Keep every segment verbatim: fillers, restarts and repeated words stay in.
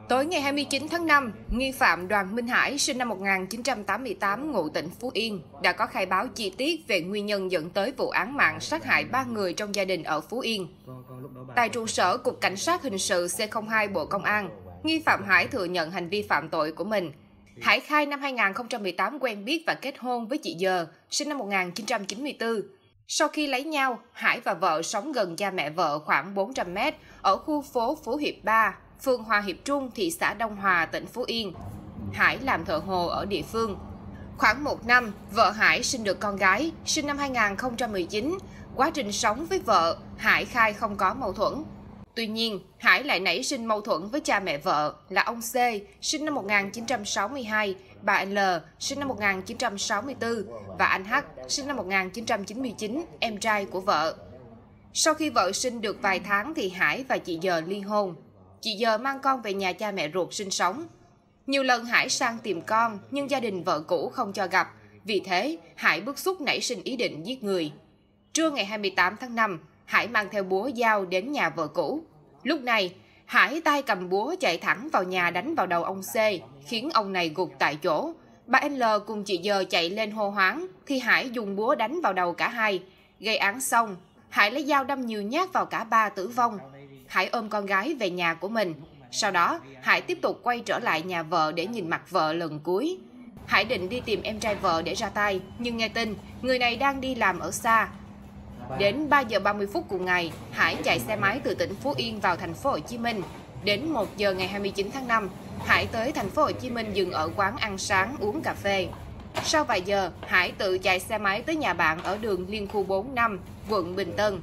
Tối ngày hai mươi chín tháng năm, nghi phạm Đoàn Minh Hải sinh năm một nghìn chín trăm tám mươi tám ngụ tỉnh Phú Yên đã có khai báo chi tiết về nguyên nhân dẫn tới vụ án mạng sát hại ba người trong gia đình ở Phú Yên. Tại trụ sở Cục Cảnh sát Hình sự C không hai Bộ Công an, nghi phạm Hải thừa nhận hành vi phạm tội của mình. Hải khai năm hai nghìn không trăm mười tám quen biết và kết hôn với chị Dờ, sinh năm một nghìn chín trăm chín mươi tư. Sau khi lấy nhau, Hải và vợ sống gần cha mẹ vợ khoảng bốn trăm mét ở khu phố Phú Hiệp ba, phường Hòa Hiệp Trung, thị xã Đông Hòa, tỉnh Phú Yên. Hải làm thợ hồ ở địa phương. Khoảng một năm, vợ Hải sinh được con gái, sinh năm hai nghìn không trăm mười chín. Quá trình sống với vợ, Hải khai không có mâu thuẫn. Tuy nhiên, Hải lại nảy sinh mâu thuẫn với cha mẹ vợ là ông C, sinh năm một nghìn chín trăm sáu mươi hai, bà L, sinh năm một nghìn chín trăm sáu mươi tư và anh H, sinh năm một nghìn chín trăm chín mươi chín, em trai của vợ. Sau khi vợ sinh được vài tháng thì Hải và chị Dờ ly hôn. Chị Dờ mang con về nhà cha mẹ ruột sinh sống. Nhiều lần Hải sang tìm con nhưng gia đình vợ cũ không cho gặp. Vì thế, Hải bức xúc nảy sinh ý định giết người. Trưa ngày hai mươi tám tháng năm, Hải mang theo búa dao đến nhà vợ cũ. Lúc này, Hải tay cầm búa chạy thẳng vào nhà đánh vào đầu ông C, khiến ông này gục tại chỗ. Bà L cùng chị Dờ chạy lên hô hoáng, thì Hải dùng búa đánh vào đầu cả hai. Gây án xong, Hải lấy dao đâm nhiều nhát vào cả ba tử vong. Hải ôm con gái về nhà của mình. Sau đó, Hải tiếp tục quay trở lại nhà vợ để nhìn mặt vợ lần cuối. Hải định đi tìm em trai vợ để ra tay, nhưng nghe tin người này đang đi làm ở xa. Đến ba giờ ba mươi phút cùng ngày, Hải chạy xe máy từ tỉnh Phú Yên vào thành phố Hồ Chí Minh. Đến một giờ ngày hai mươi chín tháng năm, Hải tới thành phố Hồ Chí Minh dừng ở quán ăn sáng uống cà phê. Sau vài giờ, Hải tự chạy xe máy tới nhà bạn ở đường Liên khu bốn năm, quận Bình Tân.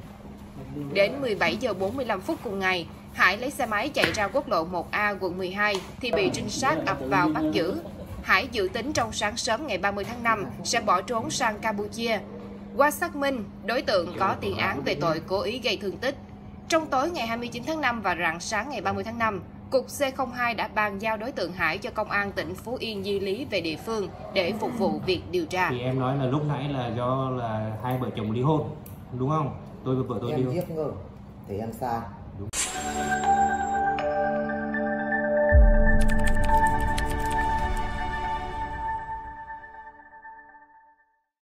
Đến mười bảy giờ bốn mươi lăm phút cùng ngày, Hải lấy xe máy chạy ra quốc lộ một A quận mười hai thì bị trinh sát ập vào bắt giữ. Hải dự tính trong sáng sớm ngày ba mươi tháng năm sẽ bỏ trốn sang Campuchia. Qua xác minh, đối tượng có tiền án về tội cố ý gây thương tích. Trong tối ngày hai mươi chín tháng năm và rạng sáng ngày ba mươi tháng năm, Cục C không hai đã bàn giao đối tượng Hải cho Công an tỉnh Phú Yên di lý về địa phương để phục vụ việc điều tra. Thì em nói là lúc nãy là do là hai vợ chồng ly hôn, đúng không? Tôi và vợ tôi em ly hôn. giết người thì em sai.